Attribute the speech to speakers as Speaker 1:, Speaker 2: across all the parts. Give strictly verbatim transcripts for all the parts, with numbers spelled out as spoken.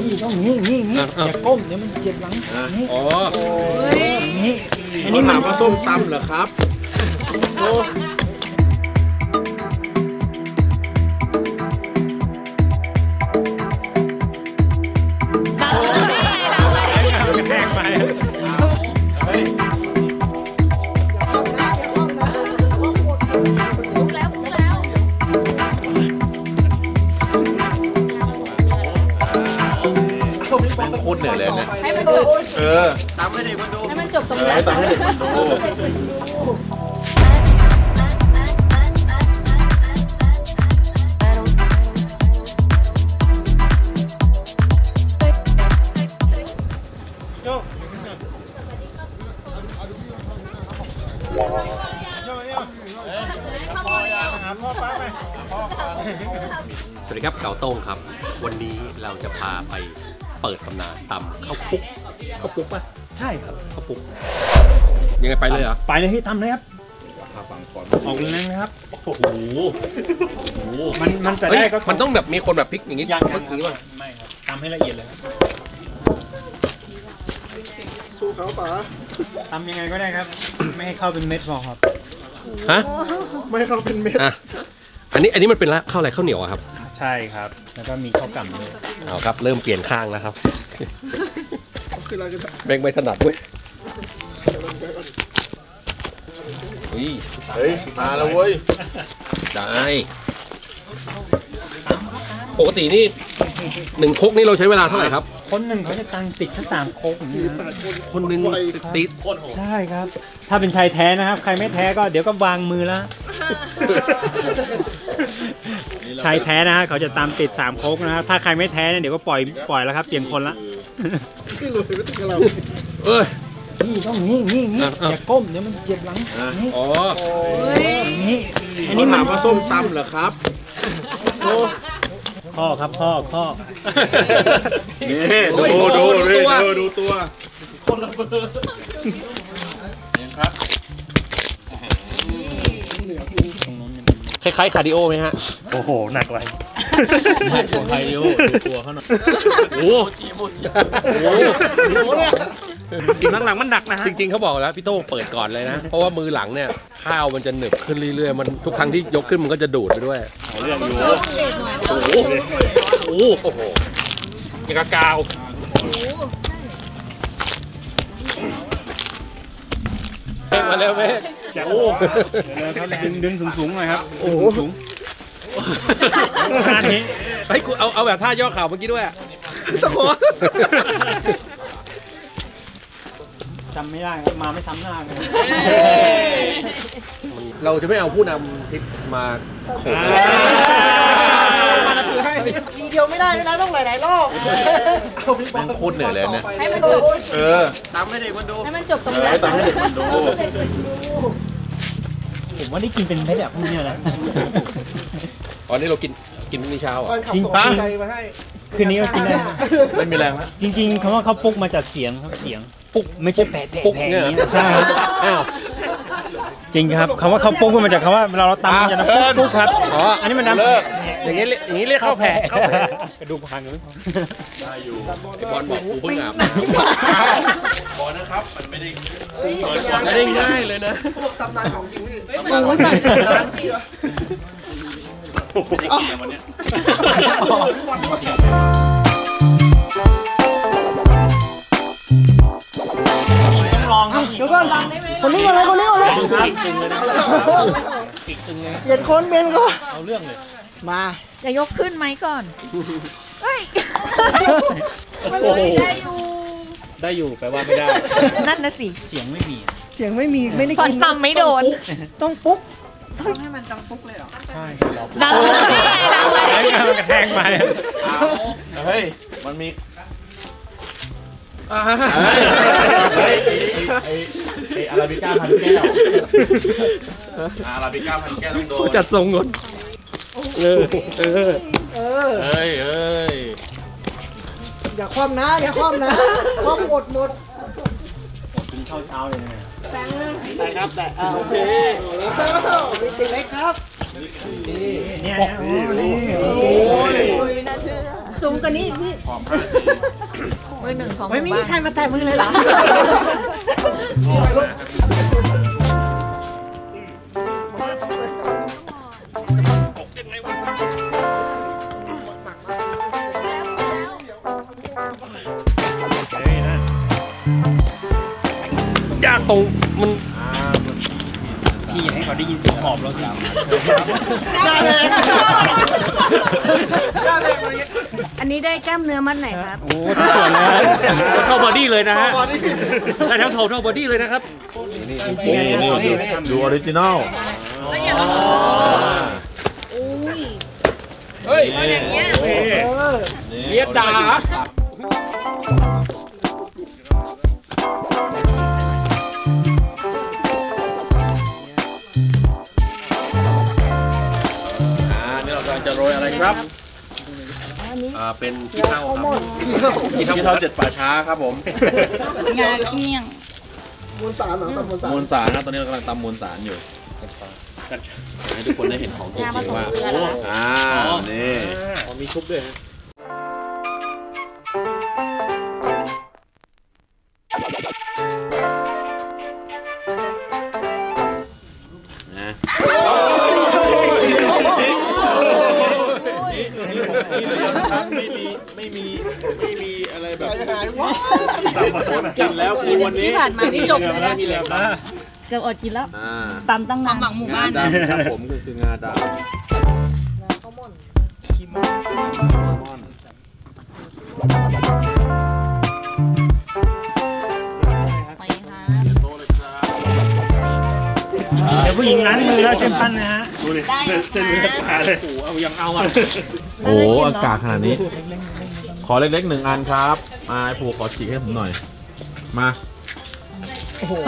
Speaker 1: ต้องงี้งี้งี้อย่าก้มเดี๋ยวมันเจ็บหลังนี่อ๋อนี่อันนี้ถามว่าส้มตำเหรอครับโอ้แทงไปโคตรเหนื่อยเลยเนี่ยให้มันจบเออตามให้เด็กมันดูให้มันจบตรงนี้ตามให้เด็กมันดูสวัสดีครับเก๋าโต้งครับวันนี้เราจะพาไปเปิดตำนานตำข้าวปุ๊กข้าวปุ๊กป่ะใช่ครับข้าวปุ๊กยังไงไปเลยเหรอไปเลยให้ทำเลยครับพาฟังก่อนออกเลยนะครับโอ้โหมันมันจะได้ก็มันต้องแบบมีคนแบบพลิกอย่างนี้อย่างนี้ป่ะไม่ครับทำให้ละเอียดเลยสู้เขาป่ะทำยังไงก็ได้ครับไม่ให้เข้าเป็นเม็ดพอครับฮะไม่ให้เข้าเป็นเม็ดอ่ะอันนี้อันนี้มันเป็นข้าวอะไรข้าวเหนียวครับใช่ครับแล้วก็มีข้าวกล่ำด้วยเอาครับเริ่มเปลี่ยนข้างแล้วครับแบ่งไม่ถนัดด้วยเฮ้ยเฮ้ยมาแล้วเว้ยได้ปกตินี่หนึ่งครกนี่เราใช้เวลาเท่าไหร่ครับคนหนึ่งเขาจะตังติดแค่สามครกอย่างนี้คนหนึ่งติดใช่ครับถ้าเป็นชายแท้นะครับใครไม่แท้ก็เดี๋ยวก็วางมือแล้วชายแท้นะฮะเขาจะตามติดสามโคกนะครับถ้าใครไม่แท้เนี่ยเดี๋ยวก็ปล่อยปล่อยแล้วครับเปลี่ยนคนละเอ้ยนี่ต้องงี้งี้งี้อย่าก้มเดี๋ยวมันเจ็บหลังนี่อ๋อนี่อันนี้ถามว่าส้มตำเหรอครับข้อครับข้อข้อนี่ดูดูดูดูตัวคนละเบอร์นี่ครับคล้ายๆคาร์ดิโอไหมฮะโอ้โหหนักเลยหนักกว่าคาร์ดิโอตัวเขาหน่อยโอ้โหโอ้โหเนี่ยจริงหลังๆมันหนักนะฮะจริงๆเขาบอกแล้วพี่โต้เปิดก่อนเลยนะเพราะว่ามือหลังเนี่ยข้าวมันจะหนึบขึ้นเรื่อยๆมันทุกครั้งที่ยกขึ้นมันก็จะดูดไปด้วยเรื่องอยู่โอ้โหโอ้โหยังกะกาวมาเร็วเว้ยโอ้ดึงดึงสูงๆหน่อยครับโอ้โหสูงท่านี้ไอ้กูเอาเอาแบบท่าย่อเข่าเมื่อกี้ด้วยสมองจำไม่ได้ครับมาไม่ซ้ำหน้าเลยเราจะไม่เอาผู้นำทิปมาโขกมาถือให้ทีเดียวไม่ได้นะต้องหลายๆรอบมันโคตรเหนื่อยเลยเนี่ยให้มันจบเออตามให้เด็กมันดูให้มันจบตรงนี้ตามให้เด็กมันดูผมว่าได้กินเป็นเม็ดแบบพวกนี้นะตอนนี้เรากินกินมื้อเช้าอ่ะจริงปะคืนนี้ก็กินได้ไม่มีแรงแล้วจริงๆคำว่าเขาปุ๊กมาจากเสียงครับเสียงปุ๊กไม่ใช่แปะแปะอย่างนี้ใช่อ้าวจริงครับคำว่าเขาปุ๊กมาจากคำว่าเราเราตำอย่างนั้นปุ๊กครับอ๋ออันนี้มันน้ำอย่างนี้อย่างนี้เรียกข้าวแผ่ข้าวแผ่กระดูกพังกันไม่พอได้อยู่ไอ้บอลบอกกูเพิ่งอาบน้ำบอลนะครับมันไม่ได้ไม่ได้ง่ายเลยนะตำนานของจริงนี่โอ้ยตำนานจริงไม่ได้กินวันนี้ลองเดี๋ยวก่อนคนนี้ก่อนเลยคนนี้ก่อนเลยเปลี่ยนคนเปลี่ยนก็เอาเรื่องเลยมาจะยกขึ้นไหมก่อนเฮ้ยมันเลยได้อยู่ได้อยู่แปลว่าไม่ได้นั่นนะสิเสียงไม่มีเสียงไม่มีไม่ได้กินตำไม่โดนต้องปุ๊บต้องให้มันดังปุ๊บเลยเหรอใช่ดังเลยดังเลยกระแทกไปเฮ้ยมันมีเฮ้ยไอ้ไอ้อาราบิก้าพันแก้วอาราบิก้าพันแก้วต้องโดนจัดทรงก่อนเออเออเออเอ้ยเอ้ยอย่าคว่ำนะอย่าคว่ำนะคว่ำหมดหมดกินข้าวเช้าเลยเนี่ยแต่แต่ครับแต่โอเคมีติเล็กครับนี่เนี่ยโอ้ยน่าเชื่อ
Speaker 2: สูงกว่านี้พี่เบอร์หนึ่งของไม่มีใครมาแตะมือเลยเหรอ
Speaker 1: ยากตรงมันพี่ให้เขาได้ยินเสียงหอบเราสิ
Speaker 2: อันนี้ได้กล้ามเนื้อมัดไหนครับ
Speaker 1: โอ้ทุกส่วนเลยเท่าบอดี้เลยนะฮะได้ทั้งโทเท่าบอดี้เลยนะครับ
Speaker 3: ดูออริจินอล
Speaker 1: เฮ้ยอย่างเงี้ยเรียดด่า
Speaker 3: จะโรยอะไรครับอ่าเป็นขี้เถ้าครับขี้เถ้าเจ็ดป่าช้าครับผม
Speaker 2: งาเกี้ยง
Speaker 3: มวลสารเหรอตำมวลสารมวลสารนะตอนนี้เรากำลังตำมวลสารอยู่ให้ทุกคนได้เห็นของจริงว่าอ่านี่
Speaker 1: มีชุบด้วย
Speaker 3: นะไม่มีไม่มีไม่มีอะไรแบบกินแล้วคือวันนี้
Speaker 2: ที่ผ่านมาที่จบเลยนะเกือบอดกินแล้วตำตั้งนานหมักหมู่บ้าน
Speaker 3: งาดำครับผมคืองาดำงาข้าวม่อนขี้ม่อน
Speaker 2: ไปค่ะ
Speaker 1: เดี๋ยวผู้หญิงล้างมือแล้วเชฟปั้นนะฮะดูดิเส้นเลือดขาเลยโอ้เอายังเอาอ่ะ
Speaker 3: โอ้อากาศขนาดนี้ขอเล็กๆหนึ่งอันครับมาไอ้ผูขอฉีกให้ผมหน่อยมา
Speaker 4: โอ้โห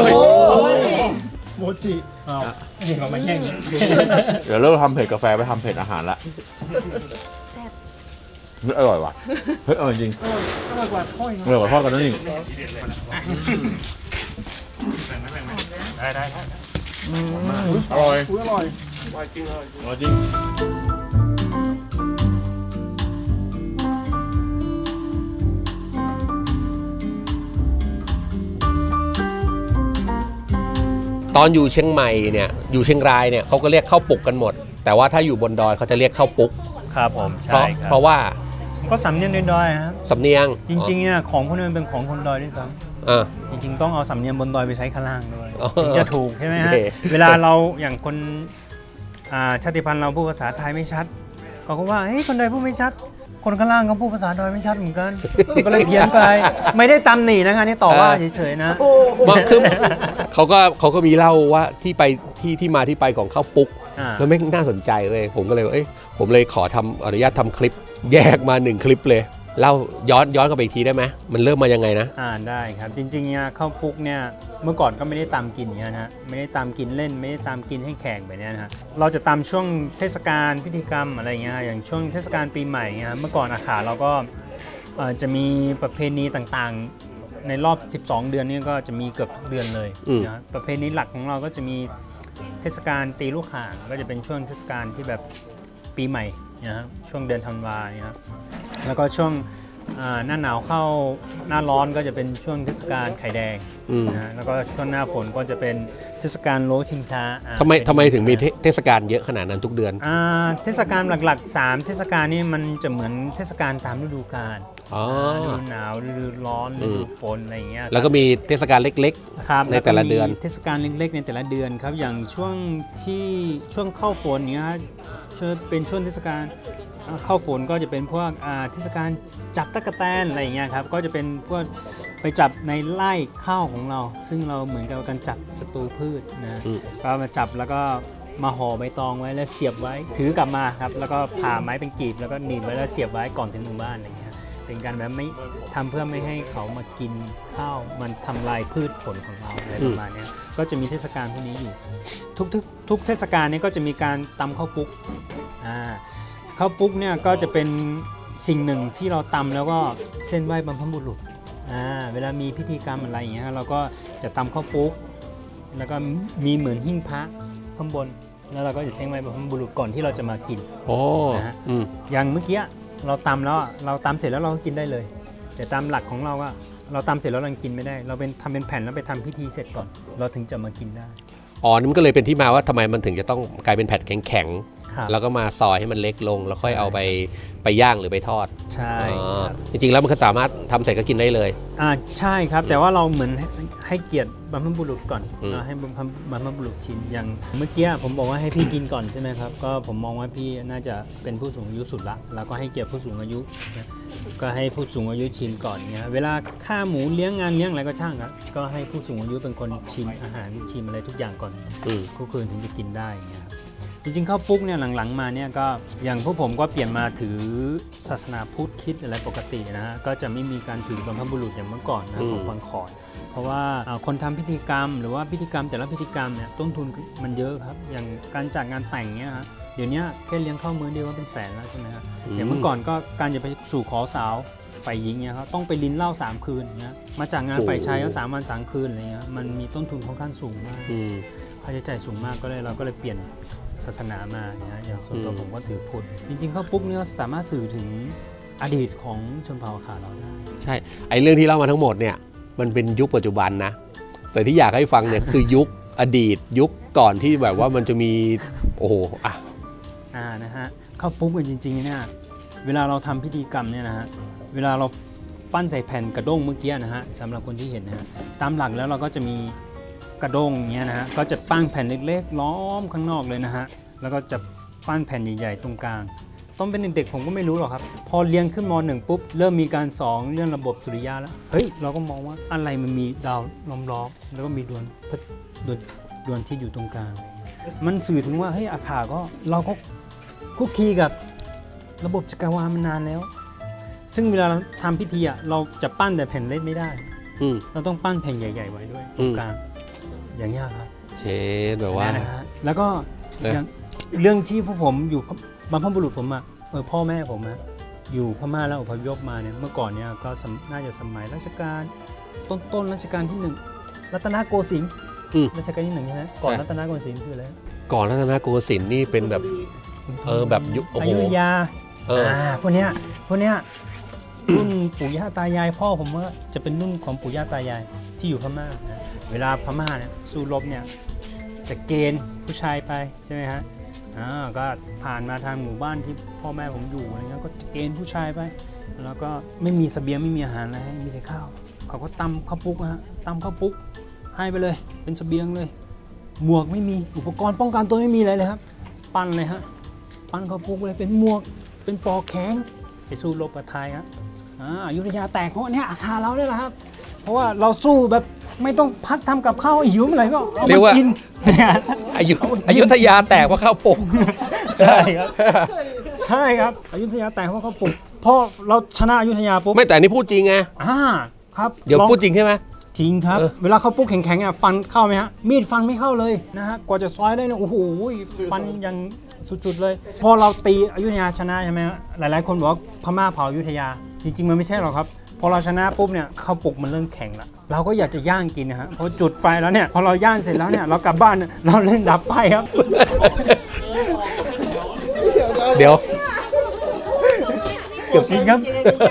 Speaker 4: โมจิ
Speaker 1: นี่เรามาแย่ง
Speaker 3: เดี๋ยวเริ่มทำเผ็ดกาแฟไปทำเผ็ดอาหารละ
Speaker 2: แซ่บ
Speaker 3: เฮ้ยอร่อยว่ะเฮ้ยอร่อยจริงอร่อยกว่าทอดอร่อยกว่าทอดกันนั่นเอง
Speaker 1: ได้ได้
Speaker 3: อร่อย
Speaker 4: อร่อย
Speaker 3: อร่อยจริงอร่อยจริง
Speaker 5: ตอนอยู่เชียงใหม่เนี่ยอยู่เชียงรายเนี่ยเขาก็เรียกข้าวปุกกันหมดแต่ว่าถ้าอยู่บนดอยเขาจะเรียกข้าวปุก
Speaker 1: ครับผม
Speaker 5: ใช่ครับเพราะว่า
Speaker 1: ก็สำเนียงดอยครับ
Speaker 5: สำเนียง
Speaker 1: จริงๆเนี่ยของพวกนี้มันเป็นของคนดอยด้วยซ้ำจริงๆต้องเอาสำเนียงบนดอยไปใช้ข้างล่างด้วยถึงจะถูกใช่ไหมฮะเวลาเราอย่างคนชาติพันธุ์เราพูดภาษาไทยไม่ชัดเขาก็ว่าเฮ้ยคนดอยพูดไม่ชัดคนข้างล่างเขาพูดภาษาดอยไม่ชัดเหมือนกันก็เลยเพี้ยนไปไม่ได้ตำหนินะคะนี่ต่อว่าเฉยๆนะ
Speaker 5: ว่าคือเขาก็เขาก็มีเล่าว่าที่ไปที่ที่มาที่ไปของข้าวปุกแล้วไม่น่าสนใจเลยผมก็เลยว่าเอ้ยผมเลยขอทำอนุญาตทำคลิปแยกมาหนึ่งคลิปเลยเล่าย้อนย้อนกลับไปอีกทีได้ไหมมันเริ่มมายังไงนะ
Speaker 1: อ่าได้ครับจริงๆเนี่ยข้าวปุกเนี่ยเมื่อก่อนก็ไม่ได้ตามกินอย่างนี้นะฮะไม่ได้ตามกินเล่นไม่ได้ตามกินให้แขกแบบนี้นะฮะเราจะตามช่วงเทศกาลพิธีกรรมอะไรเงี้ยอย่างช่วงเทศกาลปีใหม่เงี้ยเมื่อก่อนอาขาเราก็จะมีประเพณีต่างๆในรอบสิบสองเดือนนี้ก็จะมีเกือบทุกเดือนเลยนะประเพณีหลักของเราก็จะมีเทศกาลตีลูกข่างก็จะเป็นช่วงเทศกาลที่แบบปีใหม่นะฮะช่วงเดือนธันวาเนี่ยครับแล้วก็ช่วงหน้าหนาวเข้าหน้าร้อนก็จะเป็นช่วงเทศกาลไข่แดงนะแล้วก็ช่วงหน้าฝนก็จะเป็นเทศกาลโลชิงช้า
Speaker 5: ทำไมทำไมถึงมีเทศกาลเยอะขนาดนั้นทุกเดือน
Speaker 1: เทศกาลหลักๆสามเทศกาลนี้มันจะเหมือนเทศกาลตามฤดูกาลฤดูหนาวฤดูร้อนฤดูฝนอะไรอย่างเงี้ย
Speaker 5: แล้วก็มีเทศกาลเล็กๆในแต่ละเดือน
Speaker 1: เทศกาลเล็กๆในแต่ละเดือนครับอย่างช่วงที่ช่วงเข้าฝนเนี้ยเป็นช่วงเทศกาลเข้าฝนก็จะเป็นพวกเทศกาลจับตั๊กแตนอะไรอย่างเงี้ยครับก็จะเป็นพวกไปจับในไร่ข้าวของเราซึ่งเราเหมือนกับการจับศัตรูพืชนะก็มาจับแล้วก็มาห่อใบตองไว้แล้วเสียบไว้ถือกลับมาครับแล้วก็ผ่าไม้เป็นกลีบแล้วก็หนีบไว้แล้วเสียบไว้ก่อนถึงหมู่บ้านอะไรอย่างเงี้ยเป็นการแบบไม่ทำเพื่อไม่ให้เขามากินข้าวมันทำลายพืชผลของเราอะไรประมาณนี้ก็จะมีเทศกาลพวกนี้อยู่ทุกทุกทุกเทศกาลนี้ก็จะมีการตำข้าวปุ๊กอ่าข้าวปุ๊กเนี่ยก็จะเป็นสิ่งหนึ่งที่เราตำแล้วก็เส้นไหว้บรรพบุรุษอ่าเวลามีพิธีกรรมอะไรอย่างเงี้ยเราก็จะตำข้าวปุ๊กแล้วก็มีเหมือนหิ้งพระข้างบนแล้วเราก็จะเส้นไหว้บรรพบุรุษก่อนที่เราจะมากิน
Speaker 5: โอ้
Speaker 1: นะฮะอย่างเมื่อกี้เราตำแล้วเราตำเสร็จแล้วเราก็กินได้เลยแต่ตามหลักของเราอะเราตำเสร็จแล้วเรากินไม่ได้เราเป็นทำเป็นแผ่นแล้วไปทำพิธีเสร็จก่อนเราถึงจะมากินได้
Speaker 5: อ๋อนี่มันก็เลยเป็นที่มาว่าทำไมมันถึงจะต้องกลายเป็นแผ่นแข็งๆแล้วก็มาซอยให้มันเล็กลงแล้วค่อยเอาไปไปย่างหรือไปทอด
Speaker 1: ใช่
Speaker 5: จริงๆแล้วมันก็สามารถทำเสร็จก็กินได้เลย
Speaker 1: อ่าใช่ครับแต่ว่าเราเหมือนให้เกียรติบรรพบุรุษก่อนให้บรรพบุรุษชิมอย่างเมื่อกี้ผมบอกว่าให้พี่กินก่อนใช่ไหมครับก็ผมมองว่าพี่น่าจะเป็นผู้สูงอายุสุดละแล้วก็ให้เกียรติผู้สูงอายุก็ให้ผู้สูงอายุชิมก่อนเนี่ยเวลาฆ่าหมูเลี้ยงงานเลี้ยงอะไรก็ช่างครับก็ให้ผู้สูงอายุเป็นคนชิมอาหารชิมอะไรทุกอย่างก่อนคู่คืนถึงจะกินได้เงี้ยครับจริงๆข้าวปุ๊กเนี่ยหลังๆมาเนี่ยก็อย่างพวกผมก็เปลี่ยนมาถือศาสนาพุทธคิดอะไรปกตินะฮะก็จะไม่มีการถือบรรพบุรุษอย่างเมื่อก่อนนะของบางขอดเพราะว่าคนทำพิธีกรรมหรือว่าพิธีกรรมแต่ละพิธีกรรมเนี่ยต้นทุนมันเยอะครับอย่างการจัดงานแต่งเนี่ยฮะเดี๋ยวนี้แค่เลี้ยงข้าวมื้อเดียวก็เป็นแสนแล้วใช่ไหมครับอย่างเมื่อก่อนก็การจะไปสู่ขอสาวฝ่ายหญิงเนี่ยครับต้องไปลิ้นเหล้าสามคืนนะมาจากงานฝ่ายชายก็สามวันสามคืนอะไรเงี้ยมันมีต้นทุนค่อนข้างสูงมากค่าใช้จ่ายสูงมากก็เลยเราก็เลยเปลี่ยนศาสนามานะอย่างส่วนตัวผมก็ถือพุทธจริงๆข้าวปุ๊กเนี่ยสามารถสื่อถึงอดีตของชนเผ่าอาขาเราได้
Speaker 5: ใช่ไอ้เรื่องที่เล่ามาทั้งหมดเนี่ยมันเป็นยุคปัจจุบันนะแต่ที่อยากให้ฟังเนี่ยคือยุคอดีตยุคก่อนที่แบบว่ามันจะมีโอ้โหอ่ะ
Speaker 1: อ่านะฮะข้าวปุ๊กจริงๆเนี่ยเวลาเราทำพิธีกรรมเนี่ยนะฮะเวลาเราปั้นใส่แผ่นกระด้งเมื่อกี้นะฮะสำหรับคนที่เห็นนะฮะตามหลักแล้วเราก็จะมีกระด้งเงี้ยนะฮะก็จะปั้นแผ่นเล็กๆล้อมข้างนอกเลยนะฮะแล้วก็จะปั้นแผ่นใหญ่ๆตรงกลางต้องเป็นเด็กๆผมก็ไม่รู้หรอกครับพอเรียนขึ้นม.หนึ่งปุ๊บเริ่มมีการสอนเรื่องระบบสุริยะแล้วเฮ้ยเราก็มองว่าอะไรมันมีดาวล้อมๆแล้วก็มีดวงดวงดวงที่อยู่ตรงกลางมันสื่อถึงว่าเฮ้ยอาขาก็เราก็คุกคีกับระบบจักรวาลมานานแล้วซึ่งเวลาเราทำพิธีอ่ะเราจะปั้นแต่แผ่นเล็กไม่ได้เราต้องปั้นแผ่นใหญ่ๆไว้ด้วยตรงกลางอย่างนี้ครับ
Speaker 5: เชนแบบว่า
Speaker 1: แล้วก็เรื่องที่พวกผมอยู่บรรพบุรุษผมอ่ะเออพ่อแม่ผมนะอยู่พม่าแล้วอพยพมาเนี่ยเมื่อก่อนเนี่ยก็น่าจะสมัยรัชกาลต้นต้นรัชกาลที่หนึ่งรัตนโกสินทร์รัชกาลที่หนึ่งใช่ไหมก่อนรัตนโกสินทร์คืออะไร
Speaker 5: ก่อนรัตนโกสินทร์นี่เป็นแบบเออแบบยุค
Speaker 1: อยุธยาเออพวกเนี้ยพวกเนี้ยรุ่นปู่ย่าตายายพ่อผมว่าจะเป็นรุ่นของปู่ย่าตายายที่อยู่พม่านะเวลาพม่าเนี่ยสู้รบเนี่ยจะเกณฑ์ผู้ชายไปใช่ไหมฮะอ่าก็ผ่านมาทางหมู่บ้านที่พ่อแม่ผมอยู่อะไรเงี้ยก็จะเกณฑ์ผู้ชายไปแล้วก็ไม่มีเสบียงไม่มีอาหารอะไรให้มีแต่ข้าวเขาก็ตำข้าวปุ๊กนะฮะตำข้าวปุ๊กให้ไปเลยเป็นเสบียงเลยหมวกไม่มีอุปกรณ์ป้องกันตัวไม่มีอะไรเลยครับปั้นเลยฮะปั้นข้าวปุ๊กเลยเป็นหมวกเป็นปอกแข็งไปสู้รบกับไทยครับอ่าอยุธยาแตกเพราะเนี่ยอาคาเราเนี่ยแหละครับเพราะว่าเราสู้แบบไม่ต้องพักทำกับข้าวหิวอะไรก็เอามากิน
Speaker 5: อายุอยุธยาแตกเพราะข้าวปุ๊ก
Speaker 1: ใช่ครับใช่ครับอยุธยาแตกเพราะข้าวปุ๊กพอเราชนะอยุธยาปุ๊บ
Speaker 5: ไม่แต่นี่พูดจริงไง
Speaker 1: อ่าครับ
Speaker 5: เดี๋ยวพูดจริงใช่ไหม
Speaker 1: จริงครับเวลาข้าวปุ๊กแข็งๆอ่ะฟันเข้าไหมฮะมีดฟันไม่เข้าเลยนะฮะกว่าจะซอยได้เนี่ยโอ้โหฟันยังสุดๆเลยพอเราตีอยุธยาชนะใช่ไหมหลายๆคนบอกว่าพม่าเผาอยุธยาจริงๆมันไม่ใช่หรอกครับพอเราชนะปุ๊บเนี่ยข้าวปุ๊กมันเริ่มแข็งละเราก็อยากจะย่างกินนะฮะพอจุดไฟแล้วเนี่ยพอเราย่างเสร็จแล้วเนี่ยเรากลับบ้านเราเล่นดับไฟครับ
Speaker 5: เดี๋ยว
Speaker 1: เกือบจริงครับ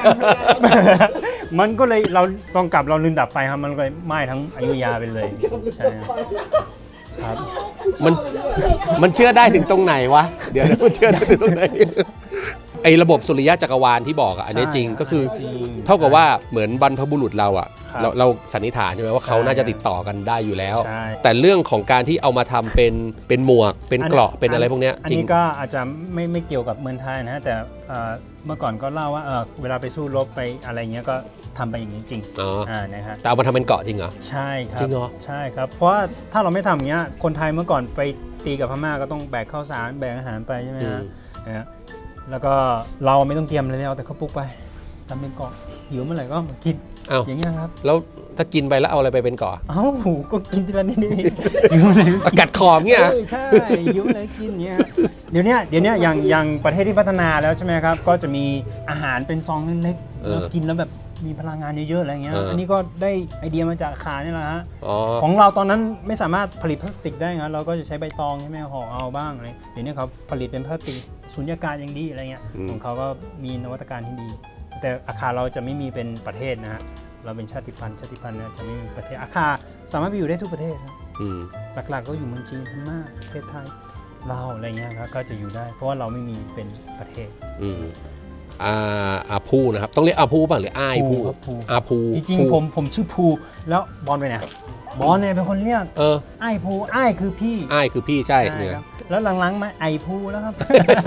Speaker 1: มันก็เลยเราต้องกลับเราลืมดับไฟครับมันก็เลยไหม้ทั้งอยุธยาไปเลยใช่ครับ
Speaker 5: มันมันเชื่อได้ถึงตรงไหนวะเดี๋ยวมันเชื่อได้ถึงตรงไหนไอ้ระบบสุริยะจักรวาลที่บอกอ่ะอันนี้จริงก็คือเท่ากับว่าเหมือนบรรพบุรุษเราอ่ะเราเราสันนิษฐานใช่ไหมว่าเขาน่าจะติดต่อกันได้อยู่แล้วแต่เรื่องของการที่เอามาทำเป็นเป็นหมวกเป็นเกราะเป็นอะไรพวกนี้
Speaker 1: อันนี้ก็อาจจะไม่ไม่เกี่ยวกับเมืองไทยนะแต่เมื่อก่อนก็เล่าว่าเวลาไปสู้รบไปอะไรเงี้ยก็ทำไปอย่างนี้จริง
Speaker 5: อ๋อ
Speaker 1: นะฮะ
Speaker 5: แต่เอามาทำเป็นเกราะจริงเหรอ
Speaker 1: ใช่ครับ
Speaker 5: จริงเหรอ
Speaker 1: ใช่ครับเพราะว่าถ้าเราไม่ทำอย่างเงี้ยคนไทยเมื่อก่อนไปตีกับพม่าก็ต้องแบกข้าวสารแบกอาหารไปใช่ไหมฮะแล้วก็เราไม่ต้องเตรียมเลยเอาแต่ข้าวปุ๊กไปทำเป็นเกาะหิวเมื่อไหร่ก็มากินอย่างเงี้ยครับ
Speaker 5: แล้วถ้ากินไปแล้วเอาอะไรไปเป็นเกาะ
Speaker 1: เอ้าก็กินทีละนิดนิดหิวอะไร
Speaker 5: กัดคอเงี้ย
Speaker 1: ใช่หิวอะไรกินเงี้ยเดี๋ยวนี้เดี๋ยวนี้อย่างอย่างประเทศที่พัฒนาแล้วใช่ไหมครับก็จะมีอาหารเป็นซองเล็กๆแล้วกินแล้วแบบมีพลังงานเยอะๆอะไรเงี้ยอันนี้ก็ได้ไอเดียมาจากอาคารนี่แหละฮะของเราตอนนั้นไม่สามารถผลิตพลาสติกได้นะเราก็จะใช้ใบตองใช่ไหมห่อเอาบ้างอะไรเดี๋ยวนี้เขาผลิตเป็นพลาสติกสุญญากาศอย่างดีอะไรเงี้ยของเขาก็มีนวัตการที่ดีแต่อาคารเราจะไม่มีเป็นประเทศนะฮะเราเป็นชาติพันธุ์ชาติพันธุ์นะจะไม่มีประเทศอาคารสามารถไปอยู่ได้ทุกประเทศนะหลักๆก็อยู่เมืองจีนพม่าประเทศไทยลาวอะไรเงี้ยครับก็จะอยู่ได้เพราะว่าเราไม่มีเป็นประเทศ
Speaker 5: อาอาภูนะครับต้องเรียกอาภูป่ะหรืออ้ายภูอาภู
Speaker 1: จริงๆผมผมชื่อภูแล้วบอลไปไหนบอลเนี่ยเป็นคนเรียกเออไอ้ภูไอ้คือพี่
Speaker 5: ไอ้คือพี่ใช่เนี่ย
Speaker 1: แล้วหลังๆมาไอภูแล้วครับ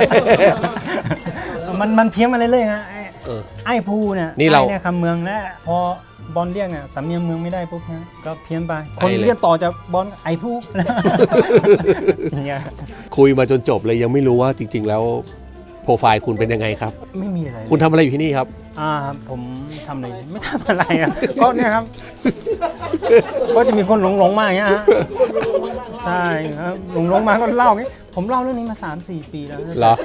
Speaker 1: มันมันเพี้ยนมาเรื่อยๆฮะไอ้ภูเนี่ยนี่เราเนี่ยคำเมืองแล้วพอบอลเรียกเนี่ยสำเนียงเมืองไม่ได้ปุ๊บนะก็เพี้ยนไปคนเรียกต่อจากบอลไอ้ภู
Speaker 5: คุยมาจนจบเลยยังไม่รู้ว่าจริงๆแล้วโปรไฟล์คุณเป็นยังไงครับ
Speaker 1: ไม่มีอะไร
Speaker 5: คุณทำอะไรอยู่ที่นี่ครับ
Speaker 1: อ่าผมทำอะไรไม่ทำอะไรอ่ะก็เนี่ยครับก็จะมีคนหลงหลงมาอย่างเงี้ยฮะใช่ครับหลงหลงมาก็เล่าอย่างงี้ผมเล่าเรื่องนี้มา สามสี่ ปีแล้ว
Speaker 5: เหรอ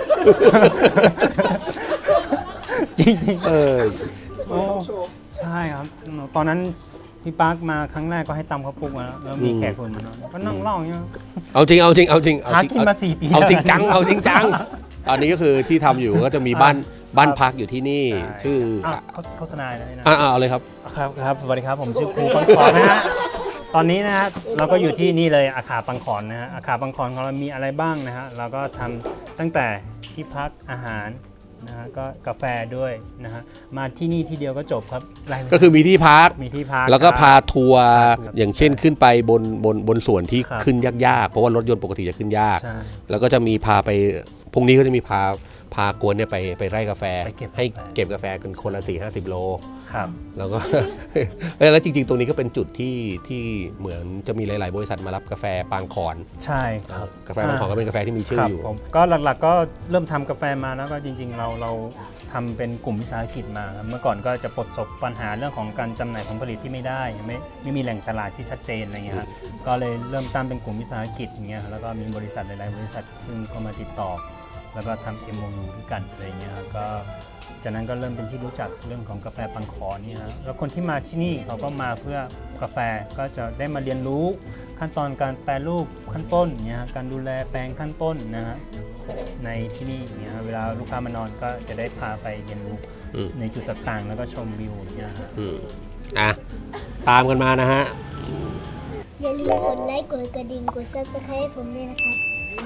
Speaker 1: จริงเออใช่ครับตอนนั้นพี่ปาร์คมาครั้งแรกก็ให้ตำข้าวปุกมาแล้วมีแขกคนมานอนก็นั่งเล่าอย่างเงี้ย
Speaker 5: เอาจริงเอาจริงเอาจริง
Speaker 1: หากินมาสี่ปี
Speaker 5: เอาจริงจังเอาจริงจังตอนนี้ก็คือที่ทำอยู่ก็จะมีบ้านบ้านพักอยู่ที่นี่ชื่อ
Speaker 1: โฆษณาเลยนะ
Speaker 5: อ่าเอาเลยครับ
Speaker 1: ครับครับสวัสดีครับผมชื่อครูปังขอนนะฮะตอนนี้นะฮะเราก็อยู่ที่นี่เลยอาคาปังขอนนะฮะอาคาปังขอนของเรามีอะไรบ้างนะฮะเราก็ทำตั้งแต่ที่พักอาหารนะฮะก็กาแฟด้วยนะฮะมาที่นี่ที่เดียวก็จบครับ
Speaker 5: ก็คือมีที่พัก
Speaker 1: มีที่พัก
Speaker 5: แล้วก็พาทัวร์อย่างเช่นขึ้นไปบนบนบนส่วนที่ขึ้นยากๆเพราะว่ารถยนต์ปกติจะขึ้นยากแล้วก็จะมีพาไปพรุ่งนี้ก็จะมีพาพากวนเนี่ยไปไปไร่กาแฟให้เก็บกาแฟกันคนละสี่ห้าสิบโล
Speaker 1: ครับ
Speaker 5: แล้วก็แล้วจริงๆตรงนี้ก็เป็นจุดที่ที่เหมือนจะมีหลายๆบริษัทมารับกาแฟปางขอน
Speaker 1: ใช่
Speaker 5: กาแฟปางขอนก็เป็นกาแฟที่มีชื่ออยู่
Speaker 1: ก็หลักๆก็เริ่มทำกาแฟมาแล้วก็จริงๆเราเราทำเป็นกลุ่มวิสาหกิจมาเมื่อก่อนก็จะประสบปัญหาเรื่องของการจำหน่ายผลผลิตที่ไม่ได้ไม่ไม่มีแหล่งตลาดที่ชัดเจนอะไรเงี้ยก็เลยเริ่มตั้งเป็นกลุ่มวิสาหกิจอย่างเงี้ยแล้วก็มีบริษัทหลายๆบริษัทซึ่งก็มาติดต่อแล้วก็ทำ เอ็ม โอ ยู ด้วยกันอะไรเงี้ยครับก็จากนั้นก็เริ่มเป็นที่รู้จักเรื่องของกาแฟปังขอนนี่ฮะแล้วคนที่มาที่นี่เขาก็มาเพื่อกาแฟก็จะได้มาเรียนรู้ขั้นตอนการแปรรูปขั้นต้นเนี่ยการดูแลแปลงขั้นต้นนะฮะในที่นี่เนี่ยเวลาลูกค้ามานอนก็จะได้พาไปเรียนรู้ในจุดต่างๆแล้วก็ชมวิวเนี่ยฮะ
Speaker 5: อ่ะตามกันมานะฮะ
Speaker 6: อย่าลืมกดไลค์กดกระดิ่งกด ซับสไครบ์ ให้ผมด้วยนะครับ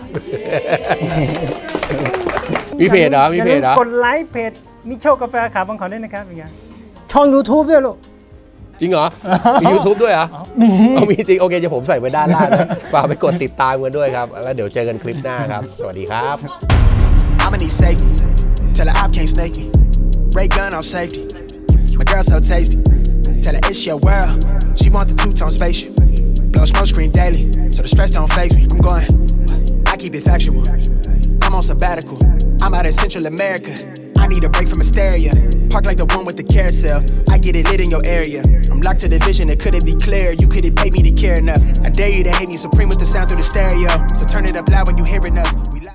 Speaker 5: มีเพจเหรอมีเพจเหรอก
Speaker 1: ดไลค์เพจมิโชคกาแฟขาปังขอนด้วยนะครับอีกอย่างช่อง ยูทูบ ด้วยลูก
Speaker 5: จริงเหรอมี ยูทูบ ด้วยเหรอมีเอามีจริงโอเคจะผมใส่ไว้ด้านล่างนะฝากไปกดติดตามกันด้วยครับแล้วเดี๋ยวเจอกันคลิปหน้าครับสวัสดีครับ I'm in safety tell her I can't snake me ray gun on safety my girl so tasty tell her it's your world she want the two-tone spaceship blow smoke screen daily so the stress don't faze me I'm going I keep it factual I'm on sabbatical I'm out in Central America I need a break from hysteria park like the one with the carousel I get it lit in your area I'm locked to the vision it couldn't be clear you couldn't pay me to care enough I dare you to hate me supreme with the sound through the stereo so turn it up loud when you hear it us